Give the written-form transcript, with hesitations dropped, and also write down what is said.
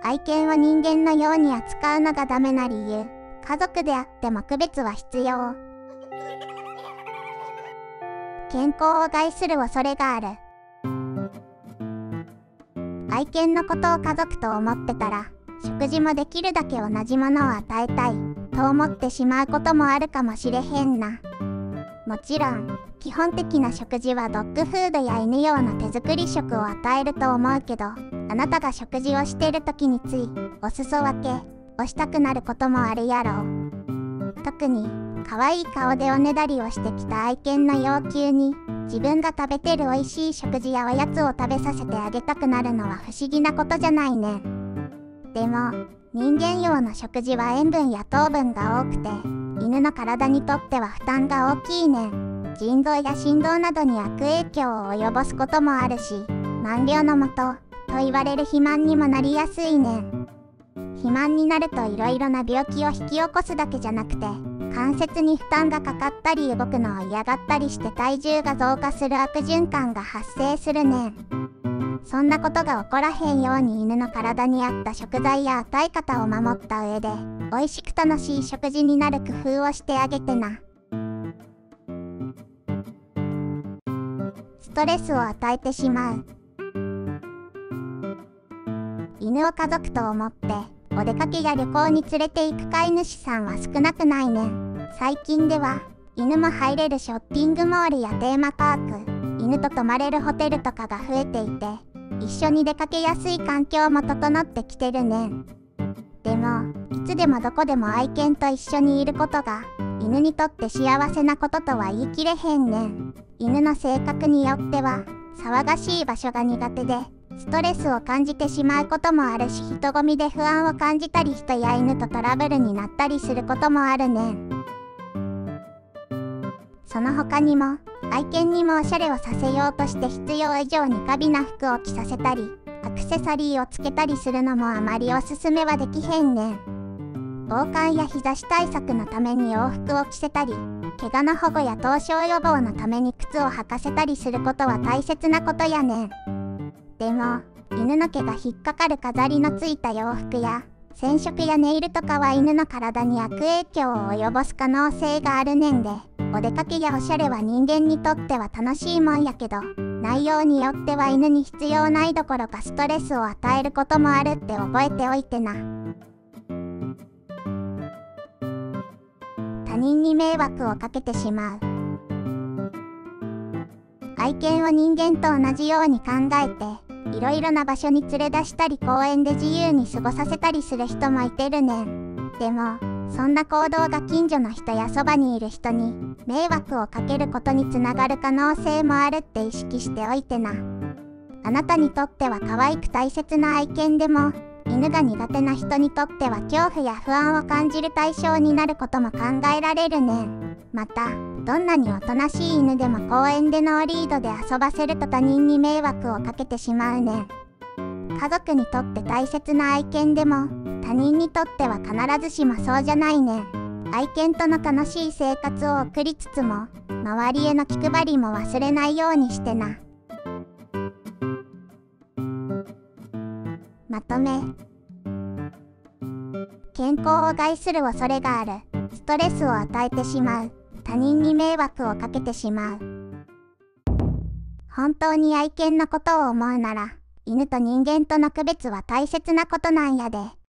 愛犬を人間のように扱うのがダメな理由。家族であっても区別は必要。健康を害する恐れがある。愛犬のことを家族と思ってたら、食事もできるだけ同じものを与えたいと思ってしまうこともあるかもしれへんな。もちろん基本的な食事はドッグフードや犬用の手作り食を与えると思うけど、あなたが食事をしている時についお裾分けをしたくなることもあるやろう。特に可愛い顔でおねだりをしてきた愛犬の要求に自分が食べてる美味しい食事やおやつを食べさせてあげたくなるのは不思議なことじゃないね。でも人間用の食事は塩分や糖分が多くて、犬の体にとっては負担が大きいねん。腎臓や心臓などに悪影響を及ぼすこともあるし、満量の元と言われる肥満にもなりやすいねん。肥満になるといろいろな病気を引き起こすだけじゃなくて、関節に負担がかかったり動くのを嫌がったりして体重が増加する悪循環が発生するねん。そんなことが起こらへんように犬の体に合った食材や与え方を守った上で、美味しく楽しい食事になる工夫をしてあげてな。ストレスを与えてしまう。犬を家族と思ってお出かけや旅行に連れて行く飼い主さんは少なくないねん。最近では犬も入れるショッピングモールやテーマパーク、犬と泊まれるホテルとかが増えていて、一緒に出かけやすい環境も整ってきてるねん。でもいつでもどこでも愛犬と一緒にいることが犬にとって幸せなこととは言い切れへんねん。犬の性格によっては騒がしい場所が苦手でストレスを感じてしまうこともあるし、人混みで不安を感じたり人や犬とトラブルになったりすることもあるねん。その他にも愛犬にもおしゃれをさせようとして必要以上に過敏な服を着させたりアクセサリーをつけたりするのもあまりおすすめはできへんねん。防寒や日差し対策のために洋服を着せたり、怪我の保護や凍傷予防のために靴を履かせたりすることは大切なことやねん。でも犬の毛が引っかかる飾りのついた洋服や染色やネイルとかは犬の体に悪影響を及ぼす可能性があるねんで、お出かけやおしゃれは人間にとっては楽しいもんやけど、内容によっては犬に必要ないどころかストレスを与えることもあるって覚えておいてな。他人に迷惑をかけてしまう。愛犬を人間と同じように考えて、いろいろな場所に連れ出したり公園で自由に過ごさせたりする人もいてるねん。でもそんな行動が近所の人やそばにいる人に迷惑をかけることにつながる可能性もあるって意識しておいてな。あなたにとっては可愛く大切な愛犬でも、犬が苦手な人にとっては恐怖や不安を感じる対象になることも考えられるねん。またどんなにおとなしい犬でも公園でノーリードで遊ばせると他人に迷惑をかけてしまうねん。家族にとって大切な愛犬でも他人にとっては必ずしもそうじゃないねん。愛犬との楽しい生活を送りつつも周りへの気配りも忘れないようにしてな。まとめ。健康を害する恐れがある。ストレスを与えてしまう。他人に迷惑をかけてしまう。本当に愛犬のことを思うなら、犬と人間との区別は大切なことなんやで。